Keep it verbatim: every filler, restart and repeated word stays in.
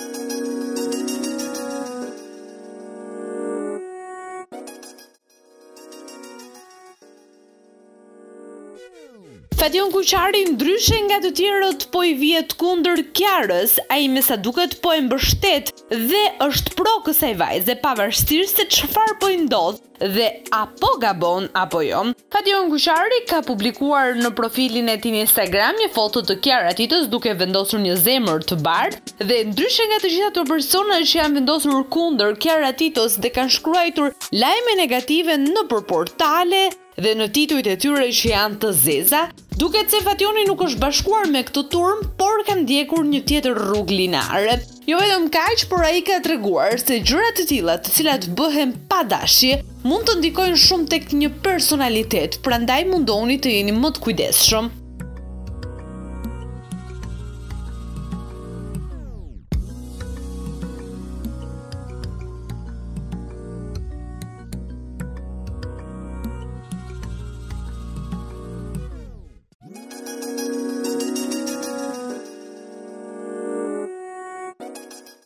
Fation Kuqari, ndryshe nga të tjerët, po i vjet kundër Kiarës, ai me sa duket po e mbështet dhe është pro kësaj vajze pavarësisht se çfarë po i ndodh dhe apo gabon apo jo. Fation Kuqari ka publikuar në profilin e tij në Instagram një foto të Kiara Titës duke vendosur një zemër të bardhë dhe ndryshe nga të gjitha ato persona që janë vendosur kundër Kiara Titës dhe kanë shkruar lajme negative nëpër portale dhe në titujt e tyre që janë të zeza, duket se Fationi nuk është bashkuar me këtë turm, por ka ndjekur një tjetër rrugë linare. Jo vetëm kaq, por ai ka treguar se gjëra të tilla, të cilat bëhen pa dashje, mund të ndikojnë shumë tek një personalitet, prandaj mundoni të jeni më të kujdesshëm.